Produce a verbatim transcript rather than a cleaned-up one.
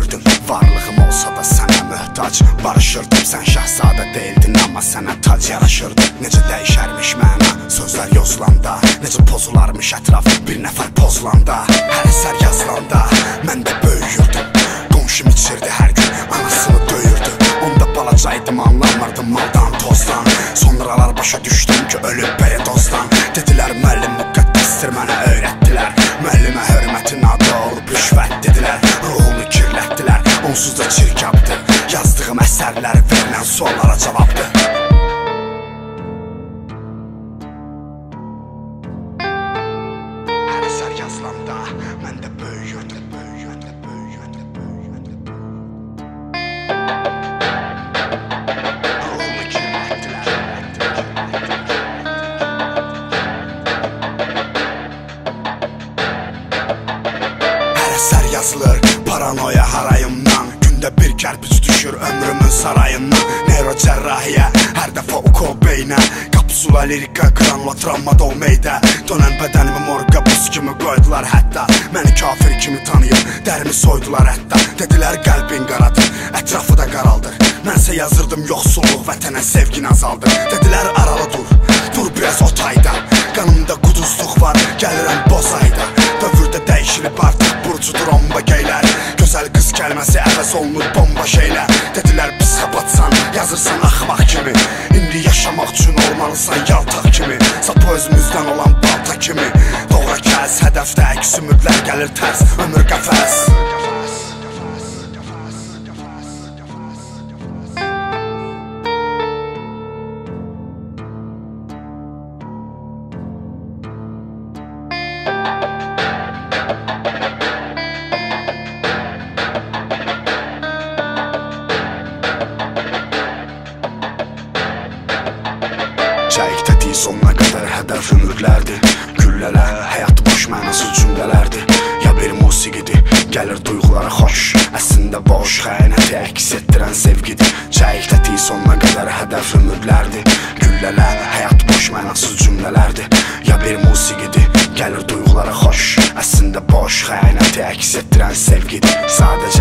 böyüyürdüm. Varlığım olsa da sənə möhtac barışırdım. Sən şahzadə deyildin, amma sənə tac yaraşırdı. Necə dəyişərmiş məna sözlər yozulanda, necə pozularmış ətraf bir nəfər pozulanda. Hər əsər yazılanda mən də böyüyürdüm. Qonşum içirdi hər gün, anasını döyürdü. Onda balacaydım, anlamırdım maldan tozdan. Sonralar başa düşdüm ki ölüb belə dozdan. Dedilər müəllim müqəddəsdir, mənə öyrətdilər. Müəllimə hörmətin adı olub rüşvət dedilər. Ruhumu kirlətdilər, onsuz da çirkabdır. Yazdığım əsərlər verilən suallara cavabdır. Hər əsər yazılanda mən də böyüyürdüm, böyüyürdüm, böyüyürdüm, böyüyürdüm. Ruhumu kirlətdilər. Hər əsər yazılır paranoya harayımdan. Gündə bir kərpic düşür ömrümün sarayından. Neyrocərrahiyə, hər dəfə ukol beynə. Kapsula lirika, granula travma dolmeydə. Dönən bədənimi morqa buz kimi qoydular hətta. Məni kafir kimi tanıyıb, dərimi soydular hətta. Dedilər qəlbin qaradır, ətrafı da qaraldır. Mənsə yazırdım yoxsulluq, vətənə sevgin azaldır. Dedilər aralı dur, dur biraz o tayda. Qanımda quduzluq var, gəlirəm bozayda. Dövrdə dəyişilib artıq burcudur omba geylər. Gözəl qız kəlməsi əvəz olunur bomba şeylə. Dedilər psixopatsan, yazırsan axmaq kimi. İndi yaşamaq üçün olmalısan yaltaq kimi. Sapı özümüzdən olan balta kimi. Doğra kəs, hədəfdə əks ümidlər gəlir tərs. Ömür qəfəs. Çəyik tətiyi sonuna qədər hədəf ömürlərdir. Güllələr, həyat boş mənasız cümlələrdir. Ya bir musiqidir, gəlir duyğulara xoş. Əslində boş, xəyanəti əks etdirən sevgidir. Çəyik tətiyi sonuna qədər hədəf ömürlərdir. Güllələr, həyat boş mənasız cümlələrdir. Ya bir musiqidir, gəlir duyğulara xoş. Əslində boş, xəyanəti əks etdirən sevgidir. Sadəcə